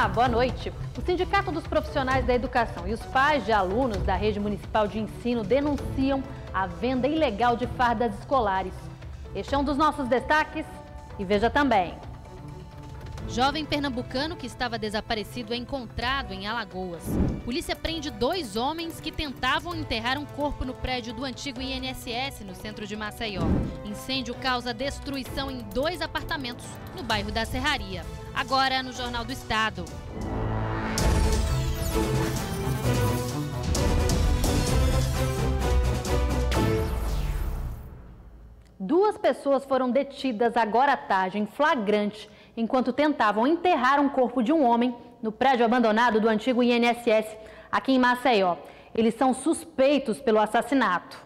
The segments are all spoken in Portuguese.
Olá, boa noite. O Sindicato dos Profissionais da Educação e os pais de alunos da Rede Municipal de Ensino denunciam a venda ilegal de fardas escolares. Este é um dos nossos destaques e veja também. Jovem pernambucano que estava desaparecido é encontrado em Alagoas. Polícia prende 2 homens que tentavam enterrar um corpo no prédio do antigo INSS, no centro de Maceió. Incêndio causa destruição em 2 apartamentos, no bairro da Serraria. Agora no Jornal do Estado. Duas pessoas foram detidas agora à tarde em flagrante enquanto tentavam enterrar um corpo de um homem no prédio abandonado do antigo INSS, aqui em Maceió. Eles são suspeitos pelo assassinato.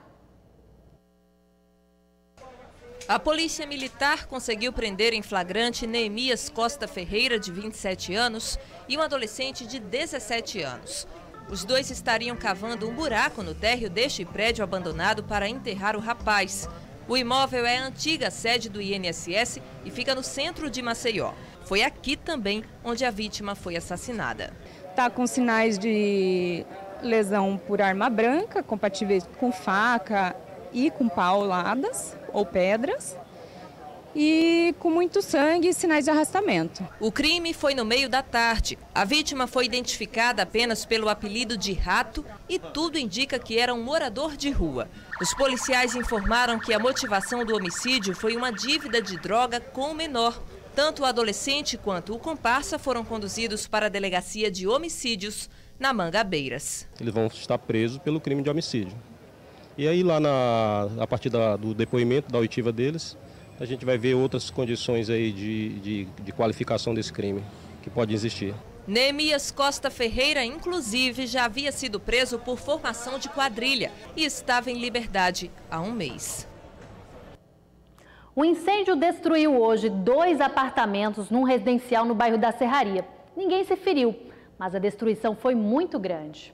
A polícia militar conseguiu prender em flagrante Neemias Costa Ferreira, de 27 anos, e um adolescente de 17 anos. Os dois estariam cavando um buraco no térreo deste prédio abandonado para enterrar o rapaz. O imóvel é a antiga sede do INSS e fica no centro de Maceió. Foi aqui também onde a vítima foi assassinada. Está com sinais de lesão por arma branca, compatíveis com faca e com pauladas ou pedras, e com muito sangue e sinais de arrastamento. O crime foi no meio da tarde. A vítima foi identificada apenas pelo apelido de Rato e tudo indica que era um morador de rua. Os policiais informaram que a motivação do homicídio foi uma dívida de droga com o menor. Tanto o adolescente quanto o comparsa foram conduzidos para a delegacia de homicídios na Mangabeiras. Eles vão estar presos pelo crime de homicídio. E aí lá a partir do depoimento, da oitiva deles, a gente vai ver outras condições aí de qualificação desse crime que pode existir. Neemias Costa Ferreira, inclusive, já havia sido preso por formação de quadrilha e estava em liberdade há um mês. O incêndio destruiu hoje 2 apartamentos num residencial no bairro da Serraria. Ninguém se feriu, mas a destruição foi muito grande.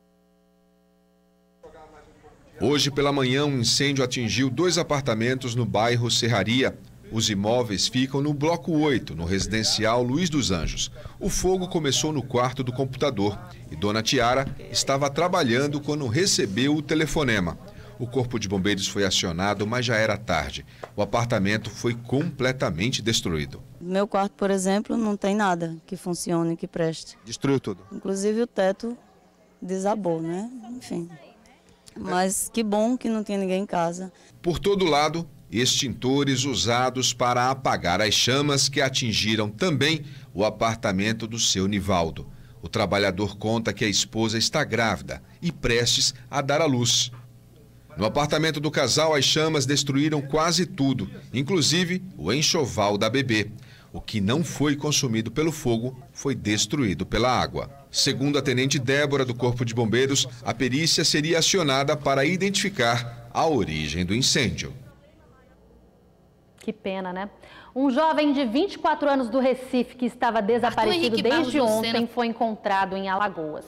Hoje pela manhã, um incêndio atingiu 2 apartamentos no bairro Serraria. Os imóveis ficam no bloco 8, no residencial Luiz dos Anjos. O fogo começou no quarto do computador e Dona Tiara estava trabalhando quando recebeu o telefonema. O corpo de bombeiros foi acionado, mas já era tarde. O apartamento foi completamente destruído. No meu quarto, por exemplo, não tem nada que funcione, que preste. Destruiu tudo? Inclusive o teto desabou, né? Enfim. Mas que bom que não tinha ninguém em casa. Por todo lado, extintores usados para apagar as chamas que atingiram também o apartamento do seu Nivaldo. O trabalhador conta que a esposa está grávida e prestes a dar à luz. No apartamento do casal, as chamas destruíram quase tudo, inclusive o enxoval da bebê. O que não foi consumido pelo fogo foi destruído pela água. Segundo a tenente Débora do Corpo de Bombeiros, a perícia seria acionada para identificar a origem do incêndio. Que pena, né? Um jovem de 24 anos do Recife que estava desaparecido desde ontem foi encontrado em Alagoas.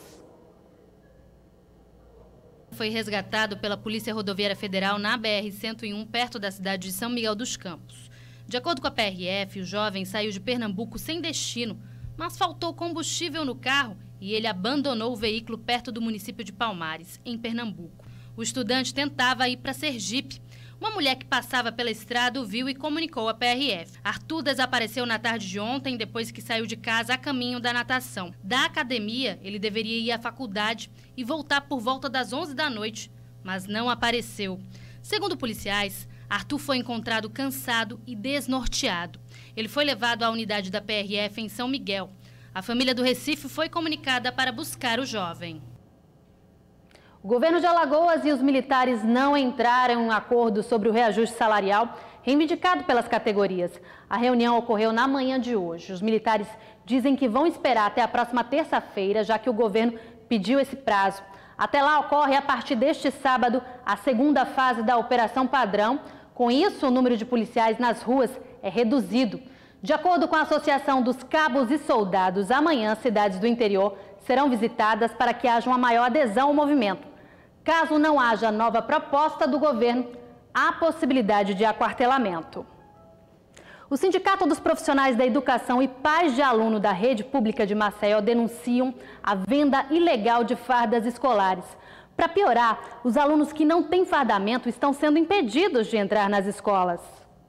Foi resgatado pela Polícia Rodoviária Federal na BR-101, perto da cidade de São Miguel dos Campos. De acordo com a PRF, o jovem saiu de Pernambuco sem destino, mas faltou combustível no carro e ele abandonou o veículo perto do município de Palmares, em Pernambuco. O estudante tentava ir para Sergipe. Uma mulher que passava pela estrada o viu e comunicou à PRF. Arthur desapareceu na tarde de ontem, depois que saiu de casa a caminho da natação. Da academia, ele deveria ir à faculdade e voltar por volta das 11 da noite, mas não apareceu. Segundo policiais, Arthur foi encontrado cansado e desnorteado. Ele foi levado à unidade da PRF em São Miguel. A família do Recife foi comunicada para buscar o jovem. O governo de Alagoas e os militares não entraram em um acordo sobre o reajuste salarial reivindicado pelas categorias. A reunião ocorreu na manhã de hoje. Os militares dizem que vão esperar até a próxima terça-feira, já que o governo pediu esse prazo. Até lá ocorre, a partir deste sábado, a segunda fase da Operação Padrão. Com isso, o número de policiais nas ruas é reduzido. De acordo com a Associação dos Cabos e Soldados, amanhã cidades do interior serão visitadas para que haja uma maior adesão ao movimento. Caso não haja nova proposta do governo, há possibilidade de aquartelamento. O Sindicato dos Profissionais da Educação e pais de aluno da rede pública de Maceió denunciam a venda ilegal de fardas escolares. Para piorar, os alunos que não têm fardamento estão sendo impedidos de entrar nas escolas.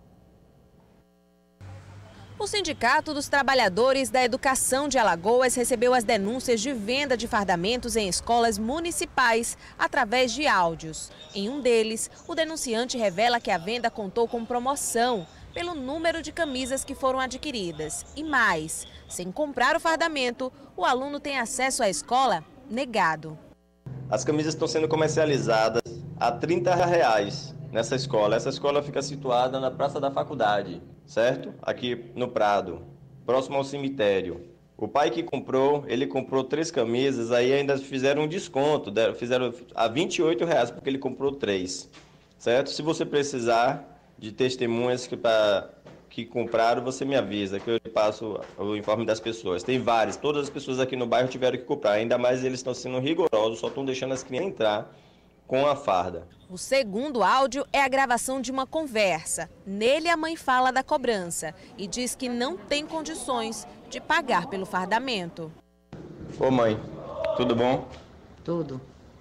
O Sindicato dos Trabalhadores da Educação de Alagoas recebeu as denúncias de venda de fardamentos em escolas municipais através de áudios. Em um deles, o denunciante revela que a venda contou com promoção pelo número de camisas que foram adquiridas. E mais, sem comprar o fardamento, o aluno tem acesso à escola negado. As camisas estão sendo comercializadas a R$ 30 nessa escola. Essa escola fica situada na Praça da Faculdade, certo? Aqui no Prado, próximo ao cemitério. O pai que comprou, ele comprou 3 camisas, aí ainda fizeram um desconto, fizeram a R$ 28, porque ele comprou 3, certo? Se você precisar de testemunhas que compraram, você me avisa, que eu passo o informe das pessoas. Tem várias, todas as pessoas aqui no bairro tiveram que comprar, ainda mais eles estão sendo rigorosos, só estão deixando as crianças entrar com a farda. O segundo áudio é a gravação de uma conversa. Nele, a mãe fala da cobrança e diz que não tem condições de pagar pelo fardamento. Ô mãe, tudo bom? Tudo.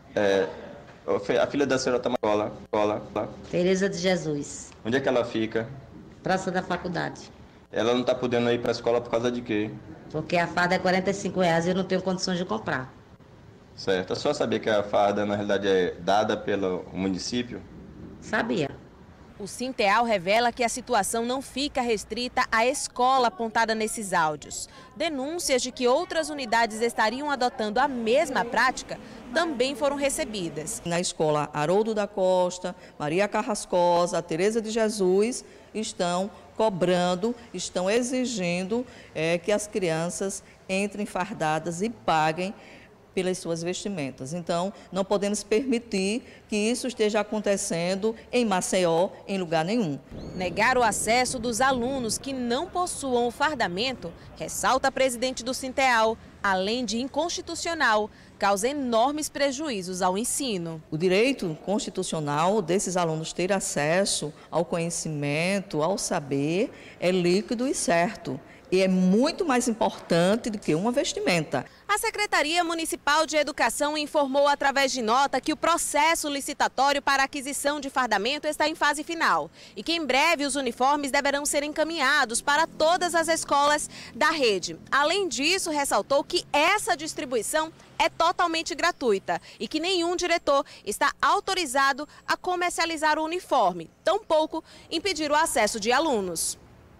A filha da senhora está na escola. Tereza de Jesus. Onde é que ela fica? Praça da Faculdade. Ela não está podendo ir para a escola por causa de quê? Porque a farda é R$ 45 e eu não tenho condições de comprar. Certo. É só saber que a farda, na realidade, é dada pelo município? Sabia. O Sinteal revela que a situação não fica restrita à escola apontada nesses áudios. Denúncias de que outras unidades estariam adotando a mesma prática também foram recebidas. Na escola Haroldo da Costa, Maria Carrascosa, Tereza de Jesus estão cobrando, estão exigindo que as crianças entrem fardadas e paguem pelas suas vestimentas. Então, não podemos permitir que isso esteja acontecendo em Maceió, em lugar nenhum. Negar o acesso dos alunos que não possuam o fardamento, ressalta a presidente do Sinteal, além de inconstitucional, causa enormes prejuízos ao ensino. O direito constitucional desses alunos ter acesso ao conhecimento, ao saber, é líquido e certo. E é muito mais importante do que uma vestimenta. A Secretaria Municipal de Educação informou através de nota que o processo licitatório para aquisição de fardamento está em fase final e que em breve os uniformes deverão ser encaminhados para todas as escolas da rede. Além disso, ressaltou que essa distribuição é totalmente gratuita e que nenhum diretor está autorizado a comercializar o uniforme, tampouco impedir o acesso de alunos.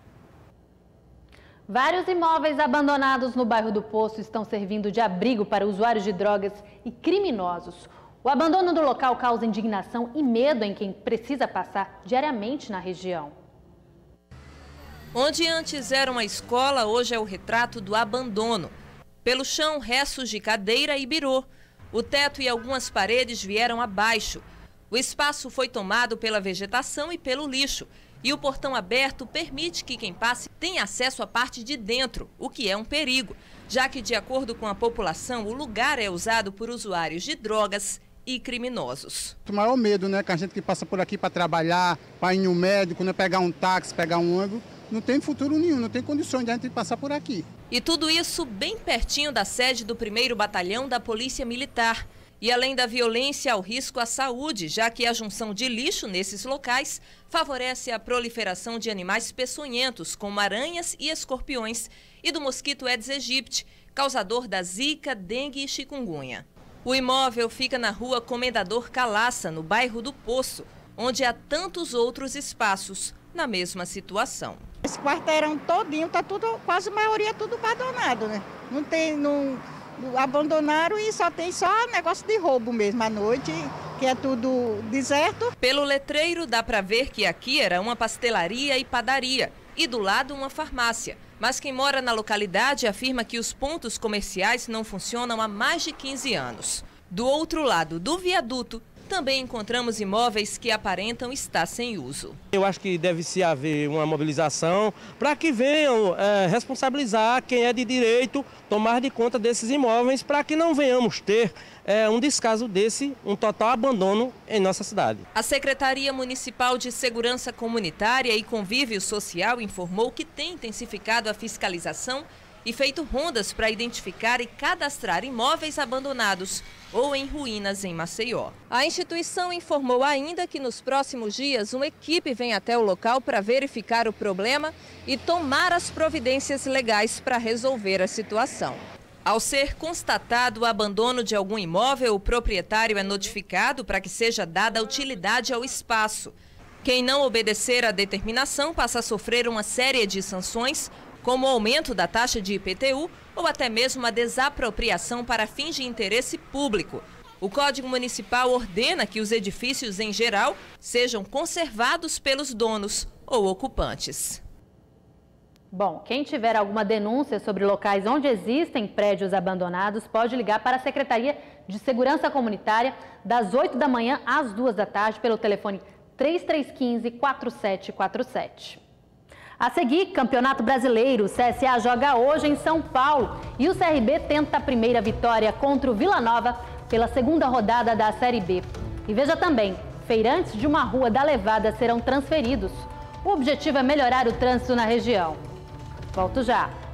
Vários imóveis abandonados no bairro do Poço estão servindo de abrigo para usuários de drogas e criminosos. O abandono do local causa indignação e medo em quem precisa passar diariamente na região. Onde antes era uma escola, hoje é o retrato do abandono. Pelo chão, restos de cadeira e birô. O teto e algumas paredes vieram abaixo. O espaço foi tomado pela vegetação e pelo lixo. E o portão aberto permite que quem passe tenha acesso à parte de dentro, o que é um perigo, já que, de acordo com a população, o lugar é usado por usuários de drogas e criminosos. O maior medo, né, que a gente que passa por aqui para trabalhar, para ir no médico, né, pegar um táxi, pegar um ônibus, não tem futuro nenhum, não tem condições de a gente passar por aqui. E tudo isso bem pertinho da sede do 1º Batalhão da Polícia Militar. E além da violência, ao risco à saúde, já que a junção de lixo nesses locais favorece a proliferação de animais peçonhentos, como aranhas e escorpiões, e do mosquito Aedes aegypti, causador da zika, dengue e chikungunya. O imóvel fica na rua Comendador Calaça, no bairro do Poço, onde há tantos outros espaços na mesma situação. Esse quarteirão todinho, tá tudo, quase a maioria tudo abandonado, né? Abandonaram e só tem negócio de roubo mesmo à noite, que é tudo deserto. Pelo letreiro dá para ver que aqui era uma pastelaria e padaria e do lado uma farmácia. Mas quem mora na localidade afirma que os pontos comerciais não funcionam há mais de 15 anos. Do outro lado do viaduto também encontramos imóveis que aparentam estar sem uso. Eu acho que deve-se haver uma mobilização para que venham responsabilizar quem é de direito, tomar de conta desses imóveis, para que não venhamos ter um descaso desse, um total abandono em nossa cidade. A Secretaria Municipal de Segurança Comunitária e Convívio Social informou que tem intensificado a fiscalização e feito rondas para identificar e cadastrar imóveis abandonados ou em ruínas em Maceió. A instituição informou ainda que nos próximos dias uma equipe vem até o local para verificar o problema e tomar as providências legais para resolver a situação. Ao ser constatado o abandono de algum imóvel, o proprietário é notificado para que seja dada utilidade ao espaço. Quem não obedecer à determinação passa a sofrer uma série de sanções, como o aumento da taxa de IPTU ou até mesmo a desapropriação para fins de interesse público. O Código Municipal ordena que os edifícios em geral sejam conservados pelos donos ou ocupantes. Bom, quem tiver alguma denúncia sobre locais onde existem prédios abandonados pode ligar para a Secretaria de Segurança Comunitária das 8 da manhã às 2 da tarde pelo telefone 3315-4747. A seguir, Campeonato Brasileiro, o CSA joga hoje em São Paulo e o CRB tenta a primeira vitória contra o Vila Nova pela segunda rodada da Série B. E veja também, feirantes de uma rua da Levada serão transferidos. O objetivo é melhorar o trânsito na região. Volto já.